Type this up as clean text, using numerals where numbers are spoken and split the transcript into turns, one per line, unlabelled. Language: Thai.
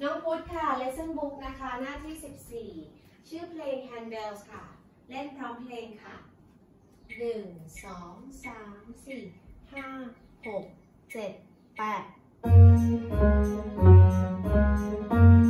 น้องพุทธค่ะ Lesson Book นะคะหน้าที่14ชื่อเพลง Handbells ค่ะ เล่นพร้อมเพลงค่ะ1 2 3 4 5 6 7 8